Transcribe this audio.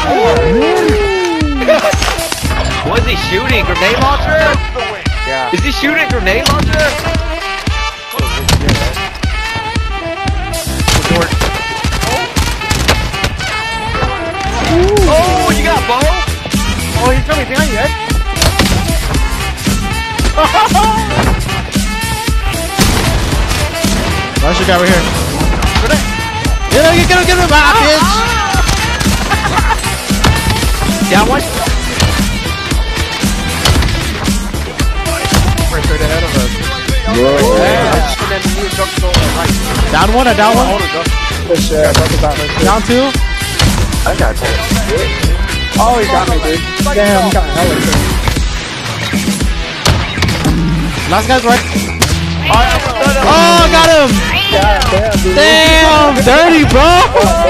Was he shooting grenade launcher? Yeah. Is he shooting grenade launcher? Oh, you got both? Oh, he's coming behind you, Ed. Last guy right here. Get him, bitch! Down one? Right straight ahead of us. Down one. Down two. I got you. Oh, he got me, dude. Damn, he got me. Last guy's right. Oh, Oh, got him! Yeah, damn, dude. Damn, dirty, bro!